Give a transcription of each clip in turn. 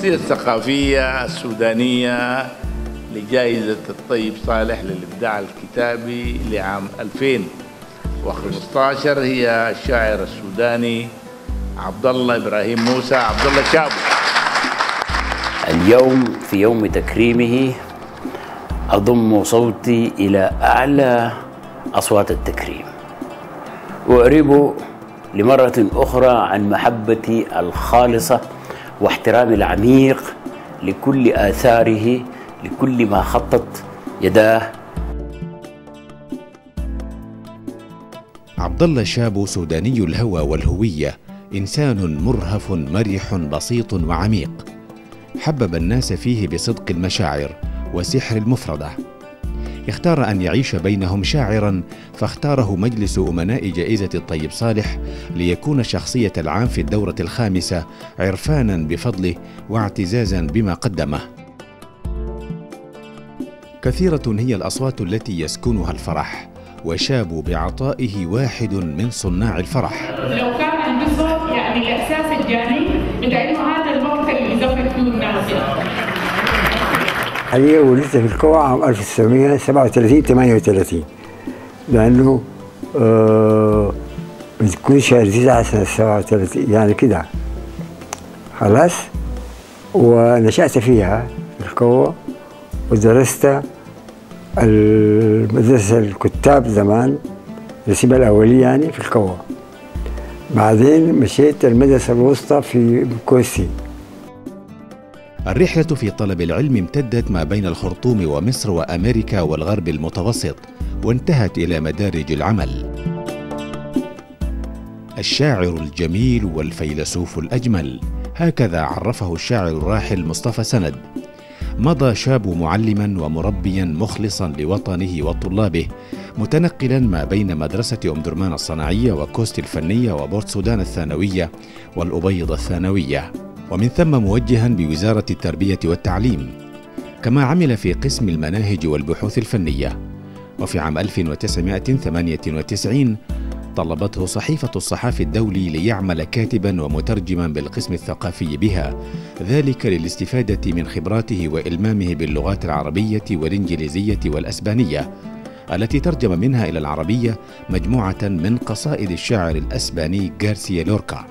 الجائزة الثقافية السودانية لجائزة الطيب صالح للإبداع الكتابي لعام 2015 هي الشاعر السوداني عبد الله إبراهيم موسى عبد الله شابو. اليوم في يوم تكريمه أضم صوتي إلى أعلى أصوات التكريم، وأعرب لمرة أخرى عن محبتي الخالصة واحترامي العميق لكل آثاره، لكل ما خطت يداه. عبد الله شابو سوداني الهوى والهوية، إنسان مرهف مرح بسيط وعميق، حبب الناس فيه بصدق المشاعر وسحر المفردة. اختار أن يعيش بينهم شاعرا، فاختاره مجلس أمناء جائزة الطيب صالح ليكون شخصية العام في الدورة الخامسة، عرفانا بفضله واعتزازا بما قدمه. كثيرة هي الأصوات التي يسكنها الفرح، وشابو بعطائه واحد من صناع الفرح. لو كان عندي صوت يعني الإحساس الجاني بتاع إنه هذا الوقت اللي يزفر فيه الناس. حقيقة ولدت في الكوع عام 1937-38، لأنه بتكون شهر 9 سنة 37 يعني كده خلاص. ونشأت فيها في الكوع، ودرست المدرسة الكتاب زمان الرسيبة الأولية يعني في الكوع. بعدين مشيت المدرسة الوسطى في كوسي. الرحلة في طلب العلم امتدت ما بين الخرطوم ومصر وأمريكا والغرب المتوسط، وانتهت إلى مدارج العمل. الشاعر الجميل والفيلسوف الأجمل، هكذا عرفه الشاعر الراحل مصطفى سند. مضى شابو معلما ومربيا مخلصا لوطنه وطلابه، متنقلا ما بين مدرسة أم درمان الصناعية وكوست الفنية وبورت سودان الثانوية والأبيض الثانوية، ومن ثم موجها بوزارة التربية والتعليم، كما عمل في قسم المناهج والبحوث الفنية. وفي عام 1998 طلبته صحيفة الصحافي الدولي ليعمل كاتبا ومترجما بالقسم الثقافي بها، ذلك للاستفادة من خبراته وإلمامه باللغات العربية والإنجليزية والأسبانية، التي ترجم منها إلى العربية مجموعة من قصائد الشاعر الأسباني غارسيا لوركا.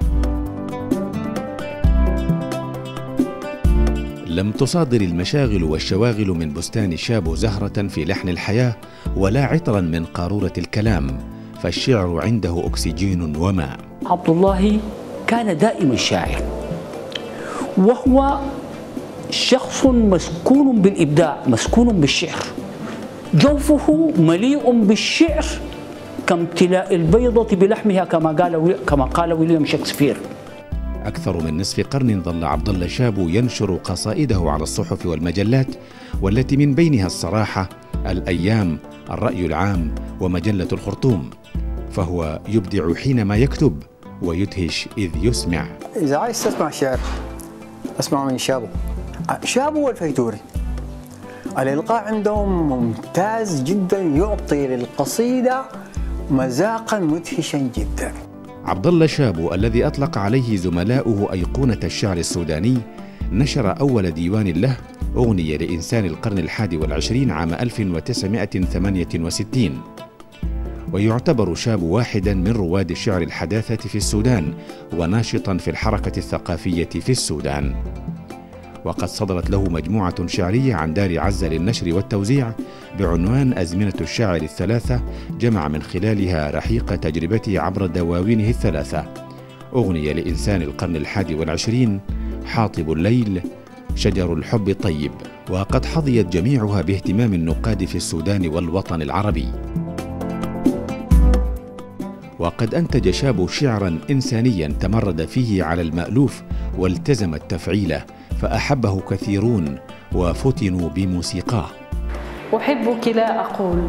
لم تصادر المشاغل والشواغل من بستان شابو زهرة في لحن الحياة، ولا عطرا من قارورة الكلام، فالشعر عنده أكسجين وماء. عبد الله كان دائما شاعر، وهو شخص مسكون بالإبداع، مسكون بالشعر، جوفه مليء بالشعر كامتلاء البيضة بلحمها، كما قال ويليام شكسبير. أكثر من نصف قرن ظل عبد الله شابو ينشر قصائده على الصحف والمجلات، والتي من بينها الصراحة، الأيام، الرأي العام، ومجلة الخرطوم. فهو يبدع حينما يكتب ويدهش إذ يسمع. إذا عايز تسمع شعر اسمع من شابو والفيتوري. الإلقاء عندهم ممتاز جدا، يعطي للقصيدة مذاقا مدهشا جدا. عبد الله شابو الذي أطلق عليه زملاؤه أيقونة الشعر السوداني، نشر أول ديوان له، أغنية لإنسان القرن ال21 عام 1968، ويعتبر شابو واحدا من رواد الشعر الحداثة في السودان، وناشطا في الحركة الثقافية في السودان. وقد صدرت له مجموعة شعرية عن دار عزة للنشر والتوزيع بعنوان أزمنة الشاعر الثلاثة، جمع من خلالها رحيق تجربته عبر دواوينه الثلاثة، أغنية لإنسان القرن ال21، حاطب الليل، شجر الحب الطيب. وقد حظيت جميعها باهتمام النقاد في السودان والوطن العربي. وقد أنتج شابو شعرا إنسانيا تمرد فيه على المألوف والتزم التفعيل، فأحبه كثيرون وفتنوا بموسيقاه. أحبك لا أقول،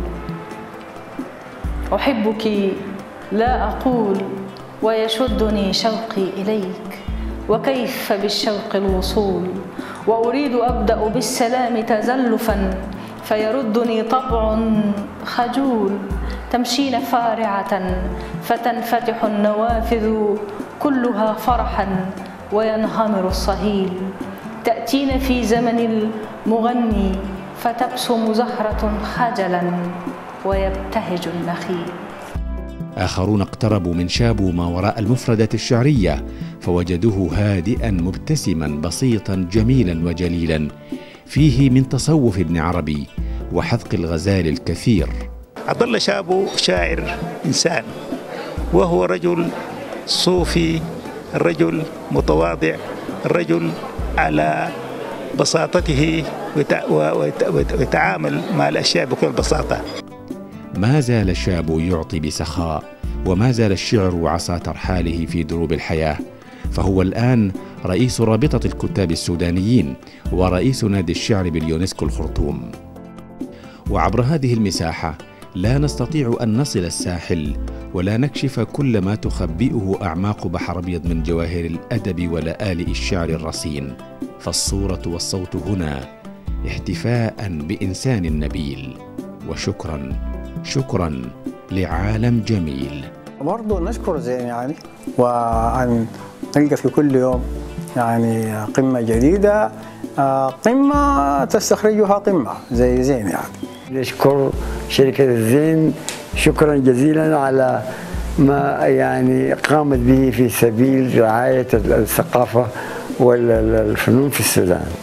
أحبك لا أقول، ويشدني شوقي إليك، وكيف بالشوق الوصول، وأريد أبدأ بالسلام تزلفا، فيردني طبع خجول، تمشين فارعة فتنفتح النوافذ كلها فرحا، وينهمر الصهيل، تأتينا في زمن المغني فتبسم زهرة خجلا ويبتهج النخيل. آخرون اقتربوا من شابو ما وراء المفردات الشعرية فوجدوه هادئا مبتسما بسيطا جميلا وجليلا فيه من تصوف ابن عربي وحذق الغزال الكثير. عبد الله شابو شاعر إنسان، وهو رجل صوفي، رجل متواضع، رجل على بساطته ويتعامل مع الأشياء بكل بساطة. ما زال شابو يعطي بسخاء، وما زال الشعر عصا ترحاله في دروب الحياة، فهو الآن رئيس رابطة الكتاب السودانيين ورئيس نادي الشعر باليونسكو الخرطوم. وعبر هذه المساحة لا نستطيع أن نصل الساحل ولا نكشف كل ما تخبئه أعماق بحر أبيض من جواهر الأدب ولآلئ الشعر الرصين، فالصورة والصوت هنا احتفاء بإنسان نبيل. وشكرا شكرا لعالم جميل. برضو نشكر زين يعني، وأن نلقى في كل يوم يعني قمة جديدة، قمة تستخرجها قمة زي زين يعني. نشكر شركة الزين شكرا جزيلا على ما يعني قامت به في سبيل رعاية الثقافة والفنون في السودان.